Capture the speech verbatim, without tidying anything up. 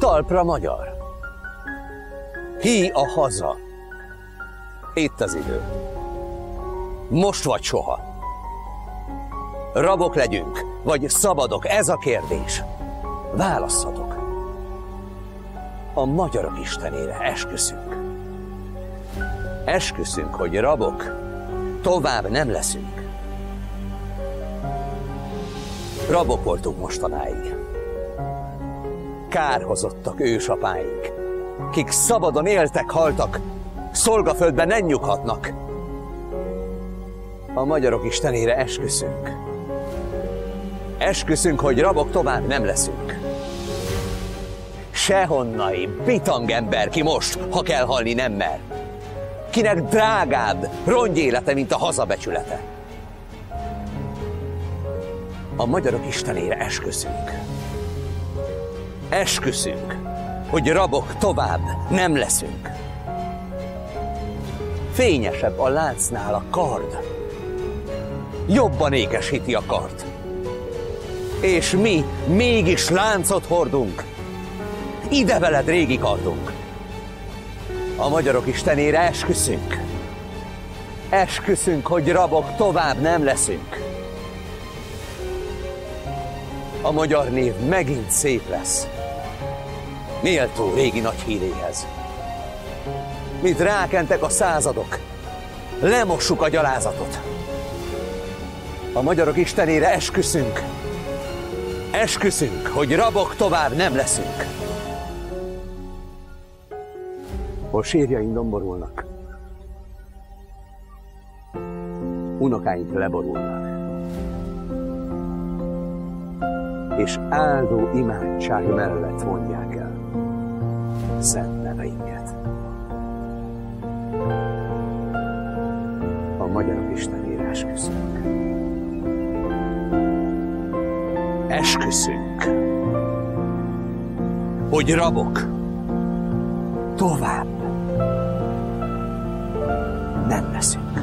talpra magyar. Hí a haza. Itt az idő. Most vagy soha. Rabok legyünk, vagy szabadok, ez a kérdés. Válasszatok. A magyarok istenére esküszünk. Esküszünk, hogy rabok tovább nem leszünk. Rabok voltunk mostanáig. Kárhozottak ősapáink, kik szabadon éltek, haltak, szolgaföldben nem nyughatnak. A magyarok istenére esküszünk. Esküszünk, hogy rabok tovább nem leszünk. Sehonnai bitangember ki most, ha kell halni nem mer. Kinek drágább rongyélete, mint a hazabecsülete. A magyarok istenére esküszünk. Esküszünk, hogy rabok tovább nem leszünk. Fényesebb a láncnál a kard. Jobban ékesíti a kard. És mi mégis láncot hordunk. Ide veled, régi kardunk. A magyarok istenére esküszünk. Esküszünk, hogy rabok tovább nem leszünk. A magyar név megint szép lesz. Méltó régi nagy híréhez. Mint rákentek a századok, lemossuk a gyalázatot. A magyarok istenére esküszünk. Esküszünk, hogy rabok tovább nem leszünk. Hol sírjaink domborulnak, unokáink leborulnak, és áldó imádság mellett mondják el szent neveinket. A magyarok istenére esküszünk. Esküszünk, hogy rabok tovább nem leszünk.